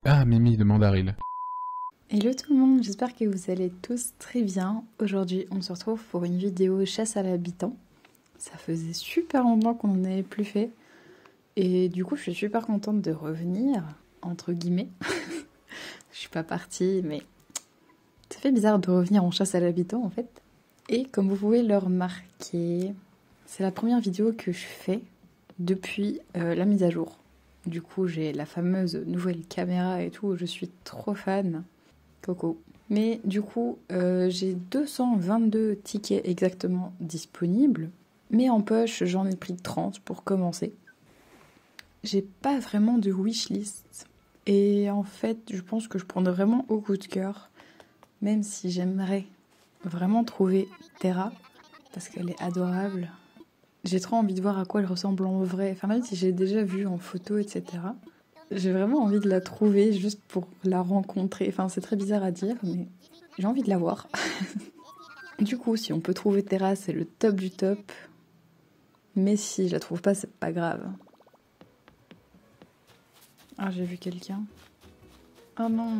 Ah, Mimi de Mandaril. Hello tout le monde, j'espère que vous allez tous très bien. Aujourd'hui, on se retrouve pour une vidéo chasse à l'habitant. Ça faisait super longtemps qu'on n'en avait plus fait. Et du coup, je suis super contente de revenir, entre guillemets. Je suis pas partie, mais ça fait bizarre de revenir en chasse à l'habitant en fait. Et comme vous pouvez le remarquer, c'est la première vidéo que je fais depuis la mise à jour. Du coup, j'ai la fameuse nouvelle caméra et tout, je suis trop fan. Coco. Mais du coup, j'ai 222 tickets exactement disponibles. Mais en poche, j'en ai pris 30 pour commencer. J'ai pas vraiment de wishlist. Et en fait, je pense que je prendrai vraiment au coup de cœur. Même si j'aimerais vraiment trouver Terra. Parce qu'elle est adorable. J'ai trop envie de voir à quoi elle ressemble en vrai. Enfin, même si j'ai déjà vu en photo, etc. J'ai vraiment envie de la trouver juste pour la rencontrer. Enfin, c'est très bizarre à dire, mais j'ai envie de la voir. Du coup, si on peut trouver Terra, c'est le top du top. Mais si je la trouve pas, c'est pas grave. Ah, j'ai vu quelqu'un. Oh non.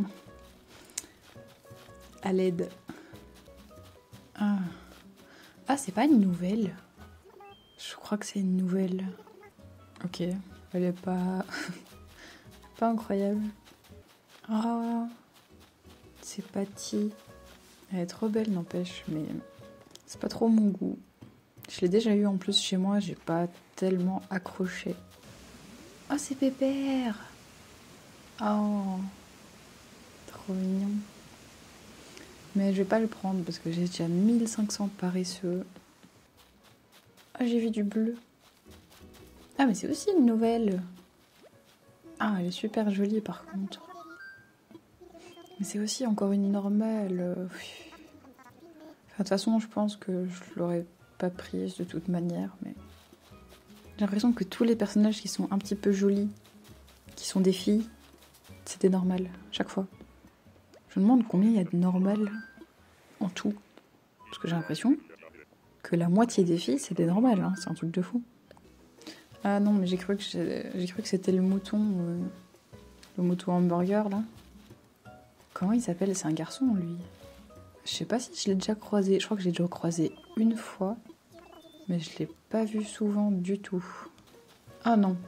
À l'aide. Ah, ah c'est pas une nouvelle. Je crois que c'est une nouvelle. Ok, elle est pas... pas incroyable. Ah, c'est Patty. Elle est trop belle, n'empêche, mais c'est pas trop mon goût. Je l'ai déjà eu en plus chez moi, j'ai pas tellement accroché. Oh, c'est Pépère! Oh, trop mignon. Mais je vais pas le prendre parce que j'ai déjà 1500 paresseux. Ah, j'ai vu du bleu. Ah, mais c'est aussi une nouvelle. Ah, elle est super jolie par contre. Mais c'est aussi encore une normale. Enfin, de toute façon, je pense que je l'aurais pas prise de toute manière, mais j'ai l'impression que tous les personnages qui sont un petit peu jolis, qui sont des filles, c'est des normales, chaque fois. Je me demande combien il y a de normales en tout. Parce que j'ai l'impression que la moitié des filles, c'est des normales, hein. C'est un truc de fou. Ah non, mais j'ai cru que c'était le mouton hamburger, là. Comment il s'appelle? C'est un garçon, lui. Je sais pas si je l'ai déjà croisé. Je crois que j'ai déjà croisé une fois. Mais je l'ai pas vu souvent du tout. Ah non.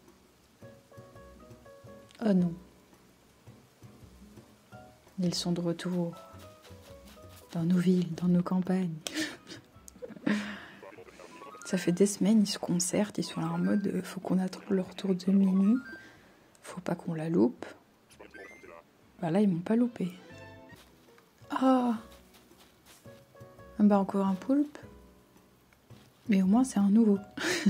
Oh non. Ils sont de retour. Dans nos villes, dans nos campagnes. Ça fait des semaines, ils se concertent, ils sont là en mode faut qu'on attende le retour de Mimi. Faut pas qu'on la loupe. Bah là, ils m'ont pas loupé. Ah, bah encore un poulpe. Mais au moins, c'est un nouveau.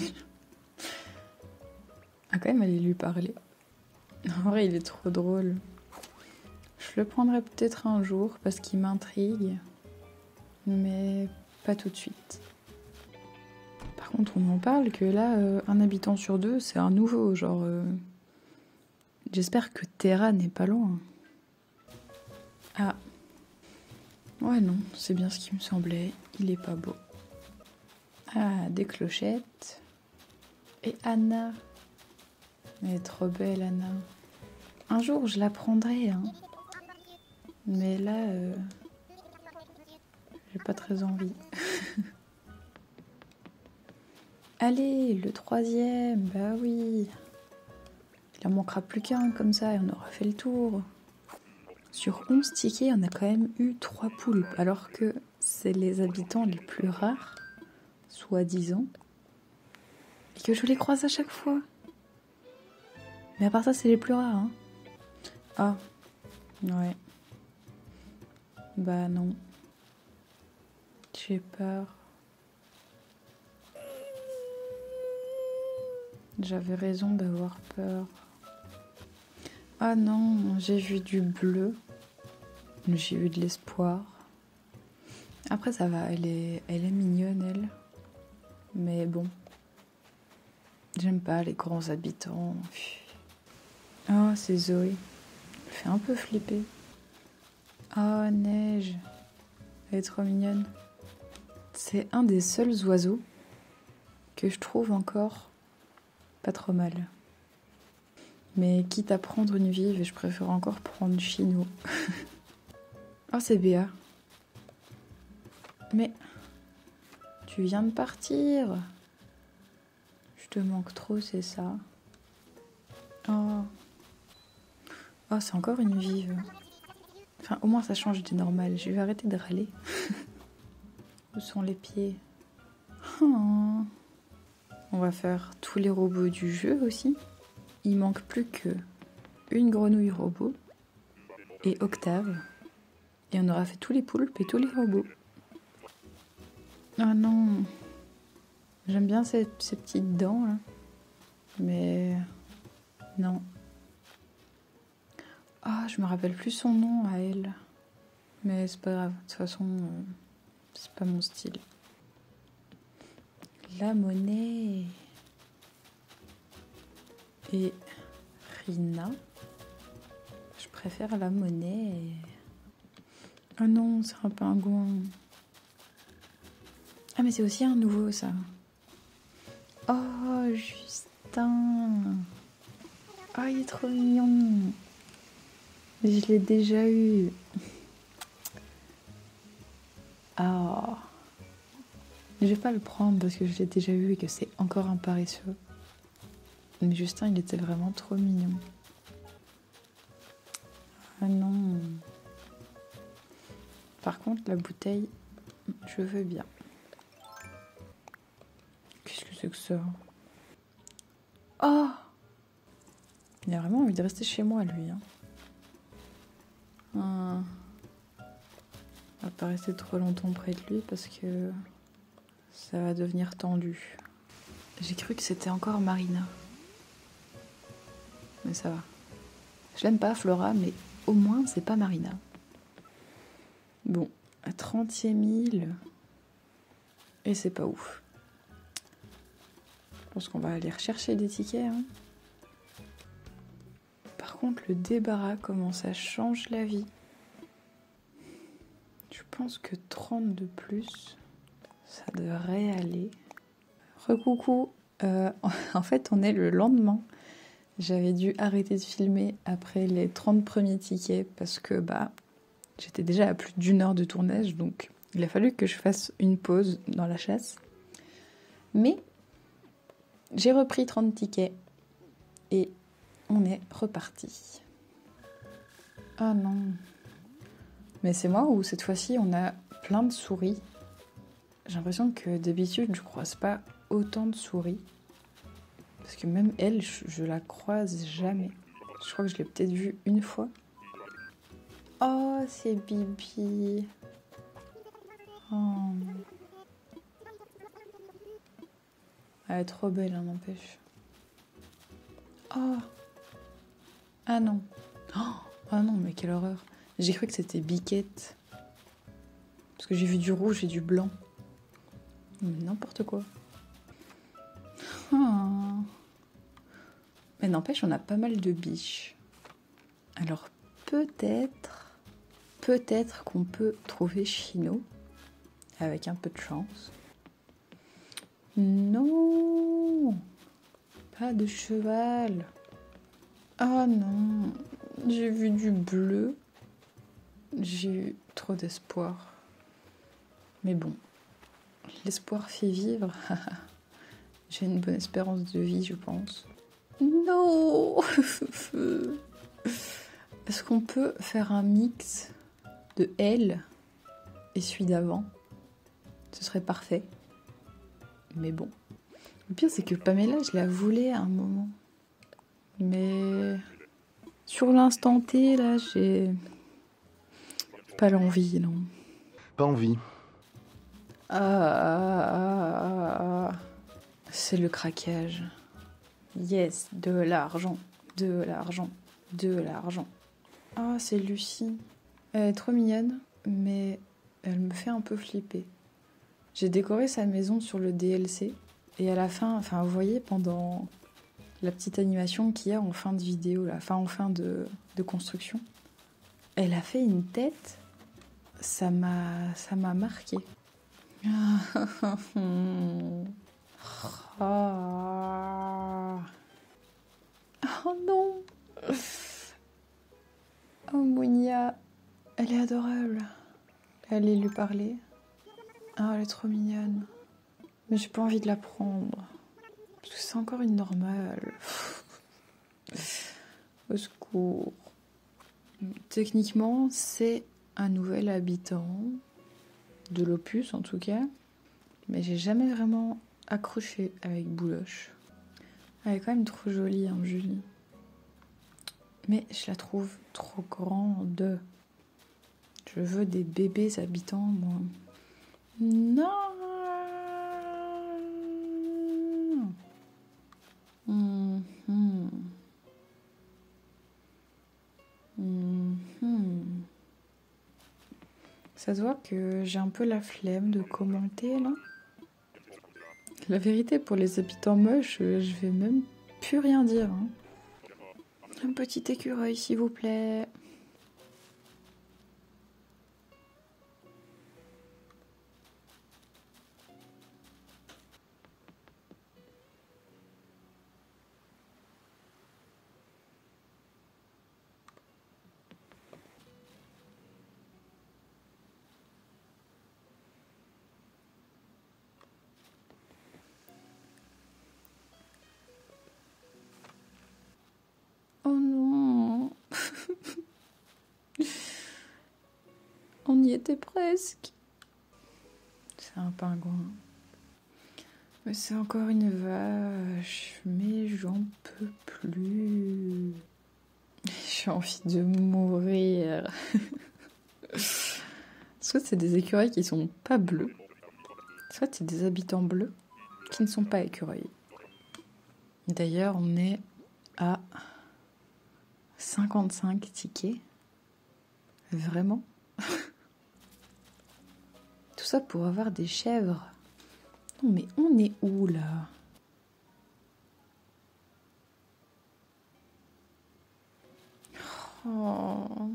Ah, quand même, allez lui parler. En vrai, il est trop drôle. Je le prendrai peut-être un jour parce qu'il m'intrigue. Mais pas tout de suite. Par contre, on en parle que là, un habitant sur deux, c'est un nouveau. Genre, j'espère que Terra n'est pas loin. Ah. Ouais, non, c'est bien ce qui me semblait. Il est pas beau. Ah, des clochettes. Et Anna. Elle est trop belle, Anna. Un jour, je la prendrai, hein. Mais là, j'ai pas très envie. Allez, le troisième, bah oui. Il en manquera plus qu'un, comme ça, et on aura fait le tour. Sur 11 tickets, on a quand même eu 3 poulpes, alors que c'est les habitants les plus rares, soi-disant, et que je les croise à chaque fois. Mais à part ça, c'est les plus rares, hein. Ah, ouais. Bah non. J'ai peur. J'avais raison d'avoir peur. Ah non, j'ai vu du bleu. J'ai eu de l'espoir. Après ça va, elle est mignonne elle. Mais bon. J'aime pas les grands habitants. Oh, c'est Zoé. Elle fait un peu flipper. Oh, Neige. Elle est trop mignonne. C'est un des seuls oiseaux que je trouve encore pas trop mal. Mais quitte à prendre une vive, je préfère encore prendre Chino. Oh, c'est Béa. Mais tu viens de partir. Je te manque trop, c'est ça. Oh. Oh, c'est encore une vive. Enfin, au moins ça change du normal. Je vais arrêter de râler. Où sont les pieds? Oh. On va faire tous les robots du jeu aussi. Il manque plus que une grenouille robot et Octave. Et on aura fait tous les poulpes et tous les robots. Ah non. J'aime bien ces petites dents là. Mais non. Ah, je me rappelle plus son nom à elle. Mais c'est pas grave. De toute façon, c'est pas mon style. La monnaie. Et Rina. Je préfère la monnaie. Ah non, c'est un pingouin. Ah mais c'est aussi un nouveau ça. Oh, Justin. Oh, il est trop mignon. Je l'ai déjà eu. Ah. Je vais pas le prendre parce que je l'ai déjà eu et que c'est encore un paresseux. Mais Justin, il était vraiment trop mignon. Ah non. Par contre, la bouteille, je veux bien. Qu'est-ce que c'est que ça? Oh! Il a vraiment envie de rester chez moi, lui. On va pas rester trop longtemps près de lui parce que ça va devenir tendu. J'ai cru que c'était encore Marina. Mais ça va. Je l'aime pas, Flora, mais au moins, c'est pas Marina. Bon, à 30e île. Et c'est pas ouf. Je pense qu'on va aller rechercher des tickets. Hein. Par contre, le débarras, comment ça change la vie. Je pense que 30 de plus, ça devrait aller. Recoucou. En fait, on est le lendemain. J'avais dû arrêter de filmer après les 30 premiers tickets parce que j'étais déjà à plus d'1 heure de tournage, donc il a fallu que je fasse une pause dans la chasse. Mais j'ai repris 30 tickets et on est reparti. Ah non. Mais c'est moi ou cette fois-ci on a plein de souris. J'ai l'impression que d'habitude je croise pas autant de souris. Parce que même elle, je la croise jamais. Je crois que je l'ai peut-être vue une fois. Oh, c'est Bibi. Oh. Elle est trop belle, hein, n'empêche. Oh. Ah non. Oh non, mais quelle horreur. J'ai cru que c'était Biquette. Parce que j'ai vu du rouge et du blanc. Mais n'importe quoi. Oh. Mais n'empêche, on a pas mal de biches. Alors peut-être qu'on peut trouver Chino. Avec un peu de chance. Non. Pas de cheval. Oh non. J'ai vu du bleu. J'ai eu trop d'espoir. Mais bon. L'espoir fait vivre. J'ai une bonne espérance de vie, je pense. Non. Est-ce qu'on peut faire un mix de elle et celui d'avant? Ce serait parfait. Mais bon. Le pire, c'est que Pamela, je la voulais à un moment. Mais sur l'instant T, là, j'ai pas l'envie, non. Pas envie. C'est le craquage. Yes, de l'argent, de l'argent, de l'argent. Ah, c'est Lucie. Elle est trop mignonne, mais elle me fait un peu flipper. J'ai décoré sa maison sur le DLC, et à la fin, enfin, vous voyez, pendant la petite animation qu'il y a en fin de vidéo, là, enfin, en fin de construction, elle a fait une tête, ça m'a marqué. Oh non. Oh Mounia, elle est adorable. Allez lui parler. Ah, elle est trop mignonne. Mais j'ai pas envie de la prendre. Parce que c'est encore une normale. Au secours. Techniquement, c'est un nouvel habitant. De l'opus en tout cas. Mais j'ai jamais vraiment accroché avec Bouloche. Elle est quand même trop jolie, hein, Julie. Mais je la trouve trop grande. Je veux des bébés habitants, moi. Non. Ça se voit que j'ai un peu la flemme de commenter, là. La vérité, pour les habitants moches, je vais même plus rien dire. Hein. Un petit écureuil, s'il vous plaît. Oh non. On y était presque. C'est un pingouin. Mais c'est encore une vache. Mais j'en peux plus. J'ai envie de mourir. Soit c'est des écureuils qui sont pas bleus, soit c'est des habitants bleus qui ne sont pas écureuils. D'ailleurs, on est à 55 tickets. Vraiment? Tout ça pour avoir des chèvres. Non mais on est où là? Oh.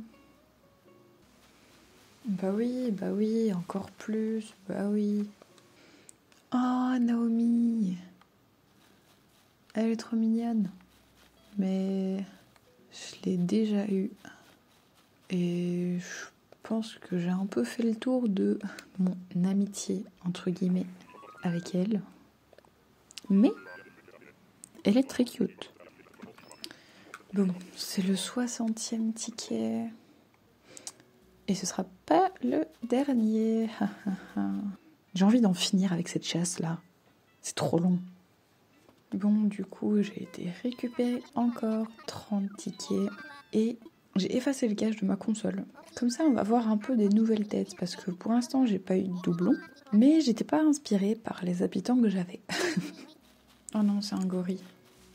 Bah oui, encore plus, bah oui. Oh, Naomi. Elle est trop mignonne. Mais je l'ai déjà eue. Et je pense que j'ai un peu fait le tour de mon amitié, entre guillemets, avec elle. Mais elle est très cute. Bon, c'est le 60e ticket. Et ce sera pas le dernier. J'ai envie d'en finir avec cette chasse-là. C'est trop long. Bon, du coup, j'ai été récupérer encore 30 tickets. Et j'ai effacé le cache de ma console. Comme ça, on va voir un peu des nouvelles têtes. Parce que pour l'instant, j'ai pas eu de doublon. Mais j'étais pas inspirée par les habitants que j'avais. Oh non, c'est un gorille.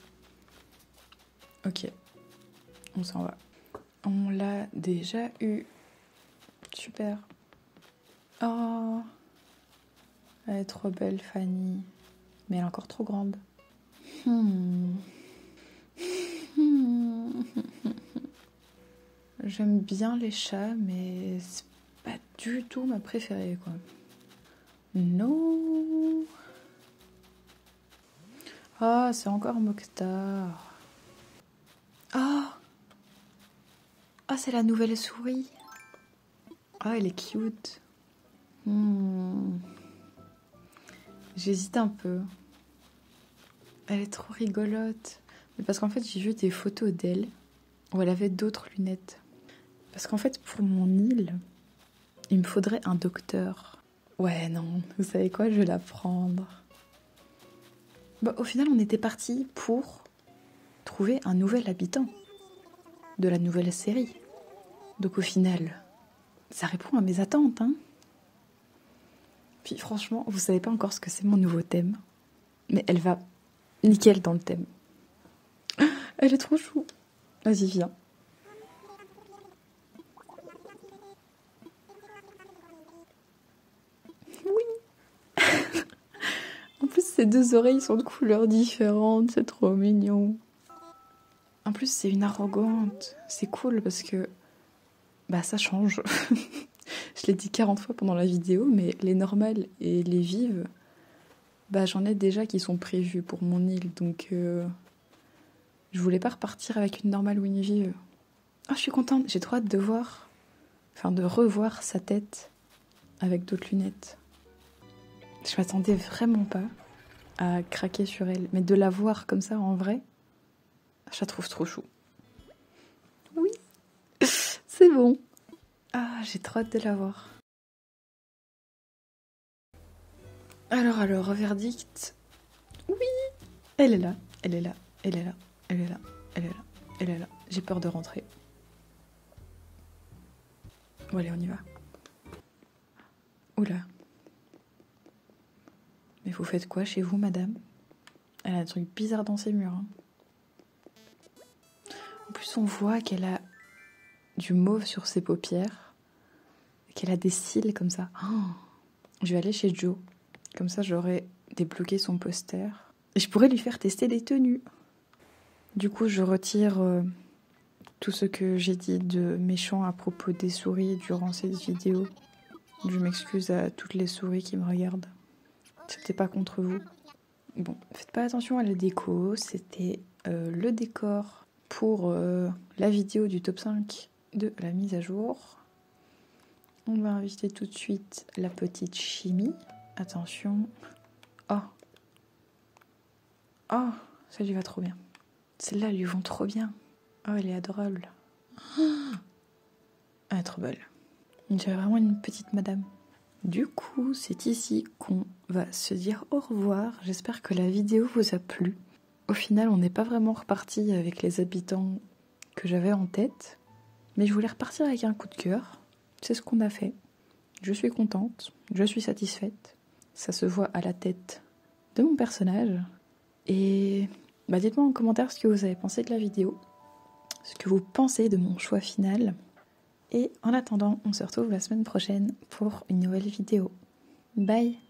Ok. On s'en va. On l'a déjà eu. Super. Oh. Elle est trop belle, Fanny. Mais elle est encore trop grande. J'aime bien les chats, mais c'est pas du tout ma préférée, quoi. Non. Ah, c'est encore Mokhtar. Ah. Ah, c'est la nouvelle souris. Ah, elle est cute. J'hésite un peu. Elle est trop rigolote. Mais parce qu'en fait, j'ai vu des photos d'elle où elle avait d'autres lunettes. Parce qu'en fait, pour mon île, il me faudrait un docteur. Ouais, non, vous savez quoi, je vais la prendre. Bah, au final, on était parti pour trouver un nouvel habitant de la nouvelle série. Donc au final, ça répond à mes attentes, hein. Puis franchement, vous savez pas encore ce que c'est mon nouveau thème. Mais elle va nickel dans le thème. Elle est trop chou. Vas-y, viens. Oui. En plus, ses deux oreilles sont de couleurs différentes. C'est trop mignon. En plus, c'est une arrogante. C'est cool parce que bah ça change. Je l'ai dit 40 fois pendant la vidéo, mais les normales et les vives, bah j'en ai déjà qui sont prévues pour mon île. Donc je Je voulais pas repartir avec une normale Winnie. Oh, je suis contente, j'ai trop hâte de voir, enfin de revoir sa tête avec d'autres lunettes. Je m'attendais vraiment pas à craquer sur elle, mais de la voir comme ça en vrai, je la trouve trop chou. Oui, c'est bon. Ah, j'ai trop hâte de la voir. Alors, verdict. Oui, elle est là, elle est là, elle est là, elle est là, elle est là, elle est là. J'ai peur de rentrer. Bon allez, on y va. Oula. Mais vous faites quoi chez vous, madame? Elle a un truc bizarre dans ses murs. Hein. En plus, on voit qu'elle a du mauve sur ses paupières. Qu'elle a des cils comme ça. Oh, je vais aller chez Joe. Comme ça, j'aurai débloqué son poster. Et je pourrais lui faire tester des tenues. Du coup, je retire tout ce que j'ai dit de méchant à propos des souris durant cette vidéo. Je m'excuse à toutes les souris qui me regardent. C'était pas contre vous. Bon, faites pas attention à la déco. C'était le décor pour la vidéo du top 5 de la mise à jour. On va inviter tout de suite la petite Chimie. Attention. Oh. Oh, ça lui va trop bien. Celles-là lui vont trop bien. Oh, elle est adorable. Elle est trop belle. On dirait vraiment une petite madame. Du coup, c'est ici qu'on va se dire au revoir. J'espère que la vidéo vous a plu. Au final, on n'est pas vraiment reparti avec les habitants que j'avais en tête. Mais je voulais repartir avec un coup de cœur. C'est ce qu'on a fait. Je suis contente, je suis satisfaite. Ça se voit à la tête de mon personnage. Et dites-moi en commentaire ce que vous avez pensé de la vidéo. Ce que vous pensez de mon choix final. Et en attendant, on se retrouve la semaine prochaine pour une nouvelle vidéo. Bye!